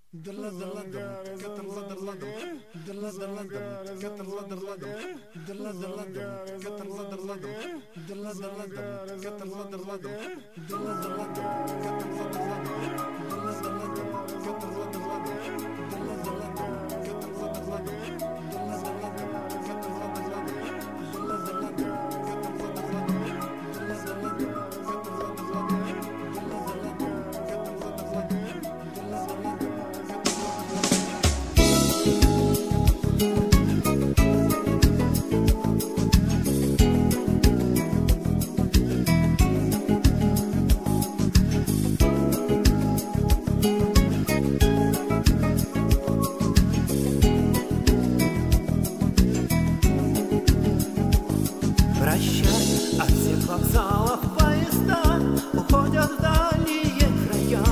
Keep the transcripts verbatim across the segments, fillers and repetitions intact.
Прощай, от всех вокзалов поезда уходят в дальние края.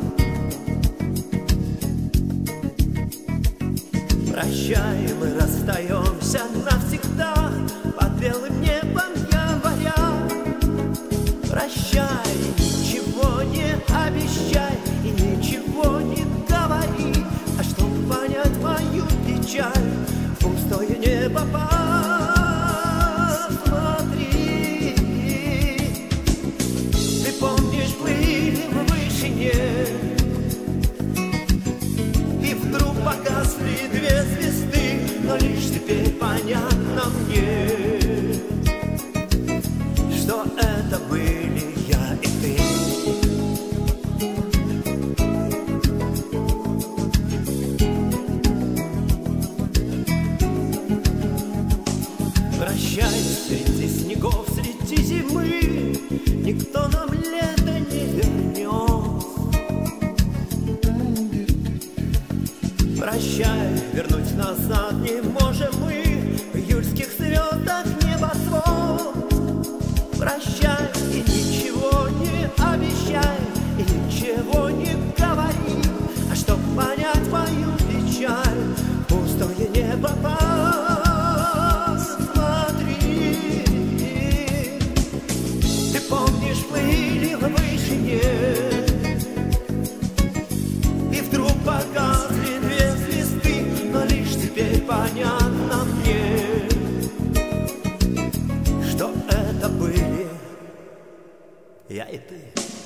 Прощай, мы расстаемся навсегда под белым небом января. Прощай, ничего не обещай и ничего не говори, а чтобы понять мою печаль, в пустое небо посмотри. Ты помнишь, плыли мы в вышине, и вдруг погасли две звезды, но лишь теперь понятно мне, что это были я и ты. Прощай, среди снегов, среди зимы, никто нам лето не вернет. Прощай, вернуть назад не можем мы, в июльских звездах небосвод. Прощай, и ничего не обещай, и ничего не говори, а чтоб понять мою печаль, в пустое небо посмотри. Ты помнишь, плыли в вышине, и вдруг погасли две звезды, но лишь теперь понятно мне, что это были я и ты.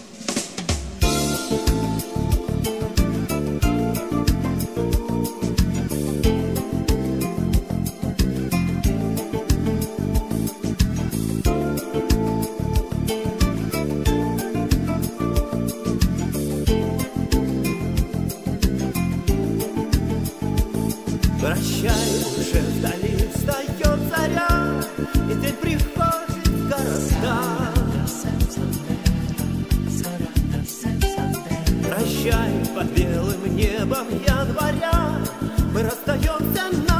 Прощай, уже вдали встает заря, и день приходит в города. Прощай, под белым небом января мы расстаемся на